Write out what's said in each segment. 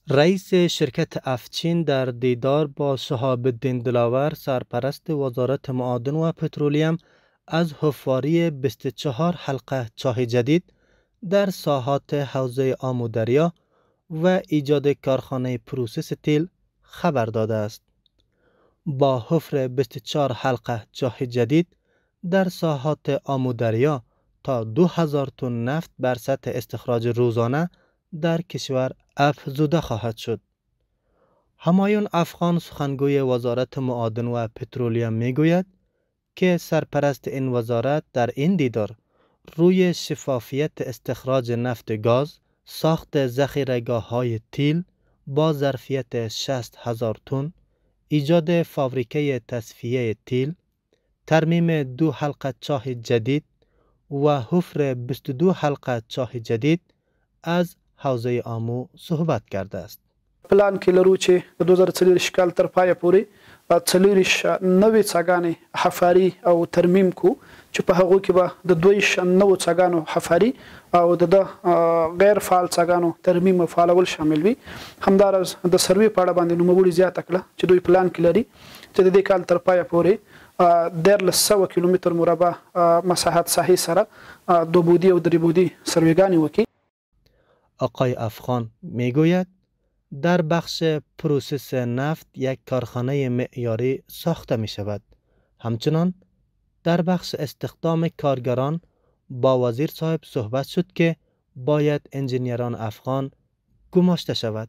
رئیس شرکت افچین در دیدار با شهاب الدین دلاور سرپرست وزارت معادن و پترولیم از حفاری 24 حلقه چاه جدید در ساحات حوزه آمودریا و ایجاد کارخانه پروسس تیل خبر داده است. با حفر 24 حلقه چاه جدید در ساحات آمودریا تا 2000 تن نفت بر سطح استخراج روزانه در کشور افزوده خواهد شد. همایون افغان سخنگوی وزارت معادن و پترولیم میگوید که سرپرست این وزارت در این دیدار روی شفافیت استخراج نفت گاز، ساخت ذخیره‌گاه‌های تیل با ظرفیت 60,000 تن، ایجاد فابریکه تصفیه تیل، ترمیم 2 حلقه چاه جدید و حفر 22 حلقه چاه جدید از حوزه آمو صحبت کرده است. پلان کې لرو چې د 2040 کال تر پایه پورې 40 نوې څاګانې حفاري او ترمیم کو چې په هغو کې به د 29 څاګانو حفاري او د غیر فعال څاګانو ترمیم او فعالول شامل وي. همدارس د سروې په اړه باندې نوموړي زیاته کړه چې دوی پلان کې لري چې د دې کال تر پایه پورې 1300 کیلومتر مربع مساحت ساحې سره دوبودي او دریبودي سروېګانې وکړي. آقای افغان میگوید در بخش پروسس نفت یک کارخانه معیاری ساخته می شود. همچنان در بخش استخدام کارگران با وزیر صاحب صحبت شد که باید انجینیران افغان گماشته شود.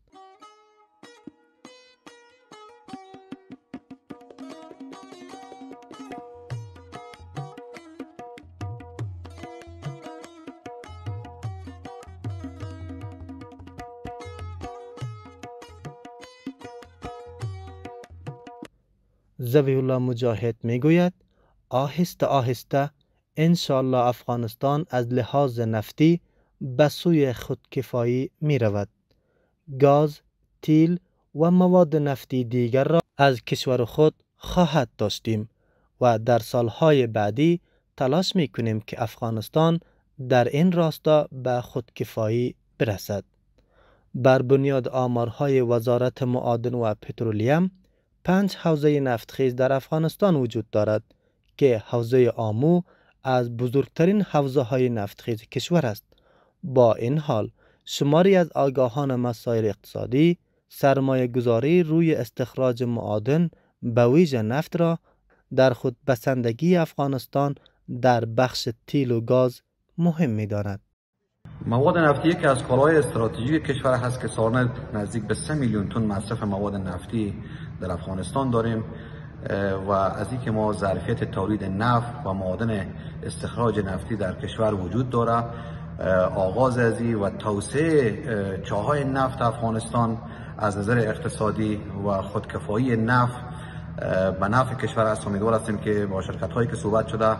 ذبیح الله مجاهد میگوید آهسته آهسته انشالله افغانستان از لحاظ نفتی به سوی خودکفایی می رود. گاز، تیل و مواد نفتی دیگر را از کشور خود خواهد داشتیم و در سالهای بعدی تلاش می کنیم که افغانستان در این راستا به خودکفایی برسد. بر بنیاد آمارهای وزارت معادن و پترولیم 5 حوزه نفتخیز در افغانستان وجود دارد که حوزه آمو از بزرگترین حوزه های نفتخیز کشور است. با این حال شماری از آگاهان مسائل اقتصادی سرمایه گذاری روی استخراج معادن به ویژه نفت را در خود بسندگی افغانستان در بخش تیل و گاز مهم می داند. مواد نفتی یکی از کالاهای استراتژیک کشور هست که سالانه نزدیک به 3 میلیون تن مصرف مواد نفتی در افغانستان داریم و از اینکه ما ظرفیت تولید نفت و معادن استخراج نفتی در کشور وجود داره، آغاز از و توسعه چاهای نفت افغانستان از نظر اقتصادی و خودکفایی نفت به نفع کشور است. امیدوار هستیم که با شرکت هایی که صحبت شده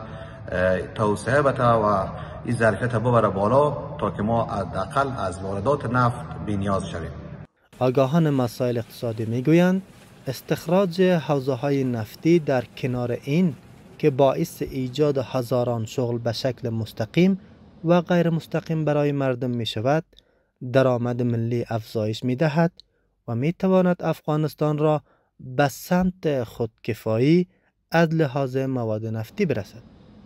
توسعه بده و این ظرفیت ببره بالا تا که ما حداقل از واردات نفت بی‌نیاز شویم. آگاهان مسائل اقتصادی میگویند استخراج حوزه های نفتی در کنار این که باعث ایجاد هزاران شغل به شکل مستقیم و غیر مستقیم برای مردم می شود، درآمد ملی افزایش می دهد و می تواند افغانستان را به سمت خودکفایی از لحاظ مواد نفتی برسد.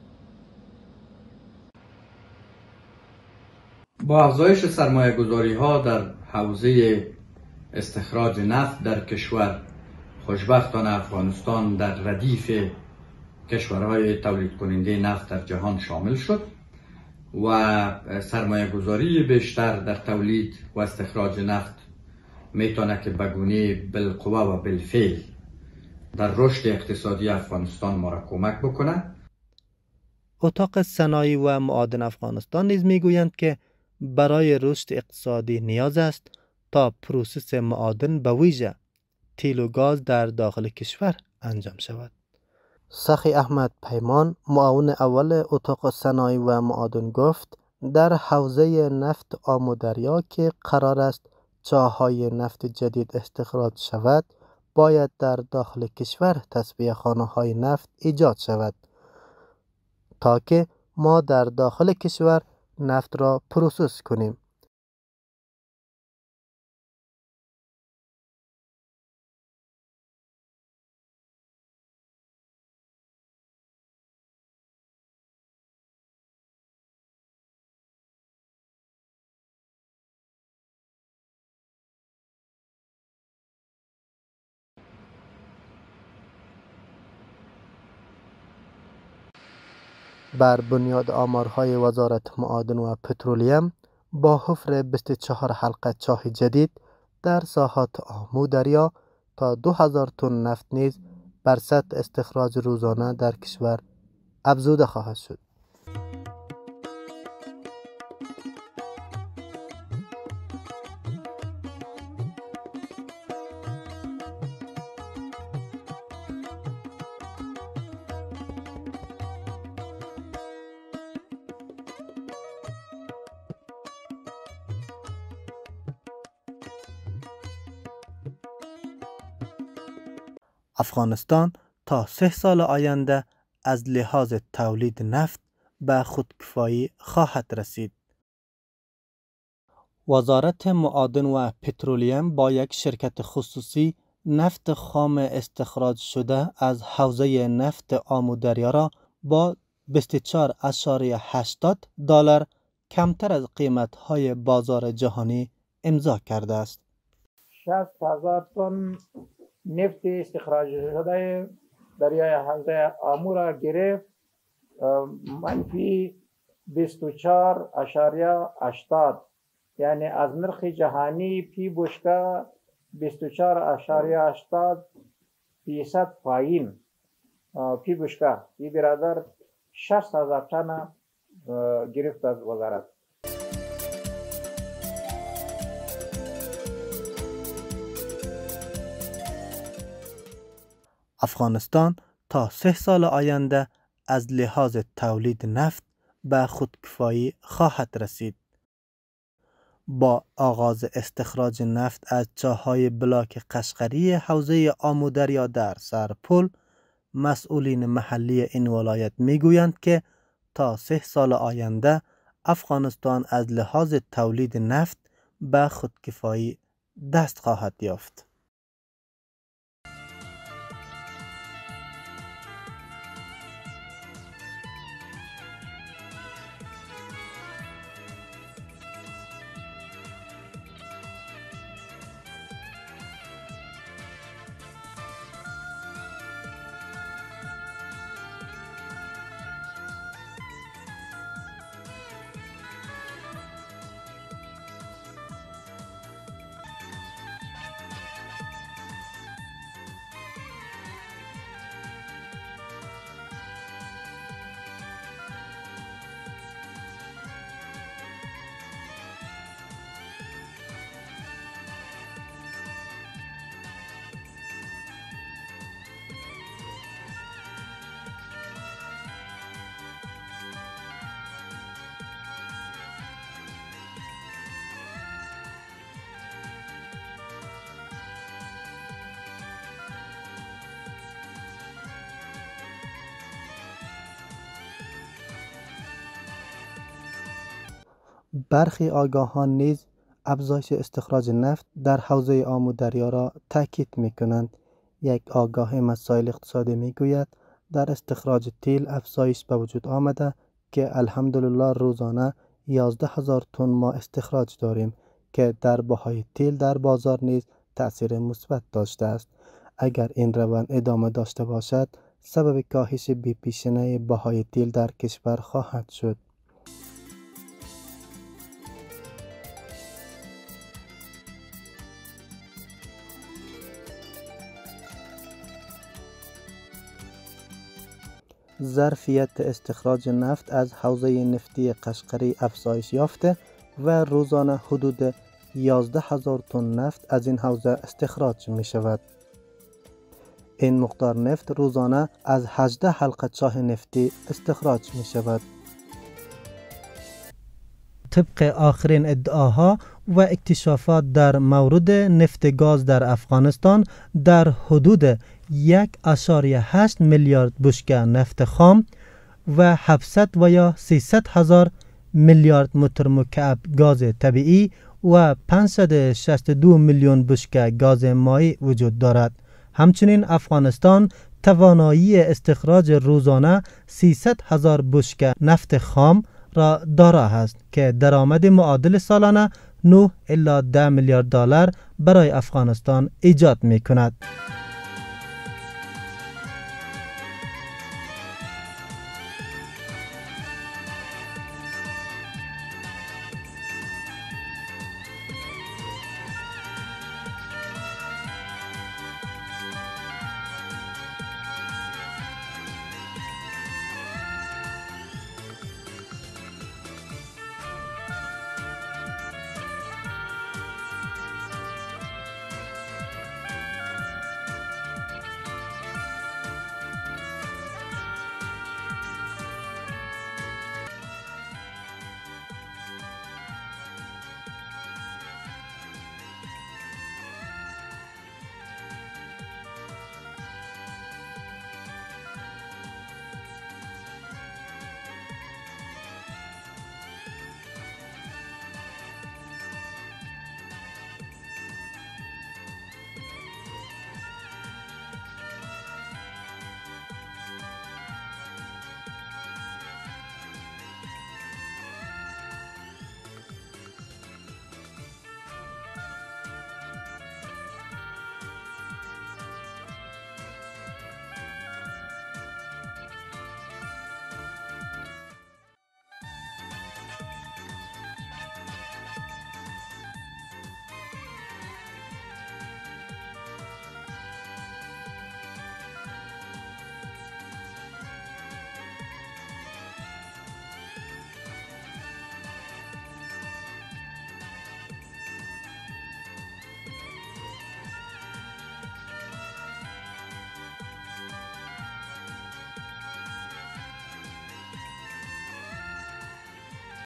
با افزایش سرمایه گذاری ها در حوزه استخراج نفت در کشور، خوشبختانه افغانستان در ردیف کشورهای تولید کننده نفت در جهان شامل شد و سرمایه گذاری بیشتر در تولید و استخراج نفت میتونه که بگونه بالقوه و بالفعل در رشد اقتصادی افغانستان ما را کمک بکنه. اتاق صنایع و معادن افغانستان نیز میگویند که برای رشد اقتصادی نیاز است تا پروسس معادن به ویژه تیل و گاز در داخل کشور انجام شود. سخی احمد پیمان، معاون اول اتاق صنایع و معادن گفت در حوزه نفت آمودریا که قرار است چاه‌های نفت جدید استخراج شود، باید در داخل کشور تصفیه خانه‌های نفت ایجاد شود تا که ما در داخل کشور نفت را پروسس کنیم. بر بنیاد آمارهای وزارت معادن و پترولیم با حفر 24 حلقه چاه جدید در ساحات آمو دریا تا 2000 تن نفت نیز بر سطح استخراج روزانه در کشور افزوده خواهد شد. افغانستان تا 3 سال آینده از لحاظ تولید نفت به خودکفایی خواهد رسید. وزارت معادن و پترولیم با یک شرکت خصوصی نفت خام استخراج شده از حوزه نفت آمو دریا را با $24.80 کمتر از قیمت‌های بازار جهانی امضا کرده است. 60,000 تن نفت استخراج شده دریای حوزه آمو را گرفت منفی 24.80، یعنی از نرخ جهانی پی بشکه 24.80% پایین پی بشکه. این برادر 60,000 تن گرفت از وزارت. افغانستان تا 3 سال آینده از لحاظ تولید نفت به خودکفایی خواهد رسید. با آغاز استخراج نفت از چاه‌های بلاک قشقری حوزه آمو دریا در سرپل، مسئولین محلی این ولایت میگویند که تا 3 سال آینده افغانستان از لحاظ تولید نفت به خودکفایی دست خواهد یافت. برخی آگاهان نیز افزایش استخراج نفت در حوزه آمو دریا را تاکید می‌کنند. یک آگاه مسائل اقتصادی می‌گوید در استخراج تیل افزایش به وجود آمده که الحمدلله روزانه 11,000 تن ما استخراج داریم که در بهای تیل در بازار نیز تأثیر مثبت داشته است. اگر این روند ادامه داشته باشد سبب کاهش بی‌پیشینه بهای تیل در کشور خواهد شد. ظرفیت استخراج نفت از حوزه نفتی قشقری افزایش یافته و روزانه حدود 11,000 تن نفت از این حوزه استخراج می شود. این مقدار نفت روزانه از 18 حلقه چاه نفتی استخراج می شود. طبق آخرین ادعاها و اکتشافات در مورد نفت گاز در افغانستان در حدود 1.8 میلیارد بشکه نفت خام و 700 و یا 300 هزار میلیارد متر مکعب گاز طبیعی و 562 میلیون بشکه گاز مائع وجود دارد. همچنین افغانستان توانایی استخراج روزانه 300 هزار بشکه نفت خام را دارا است که درآمد معادل سالانه 9 الی 10 میلیارد دلار برای افغانستان ایجاد می کند.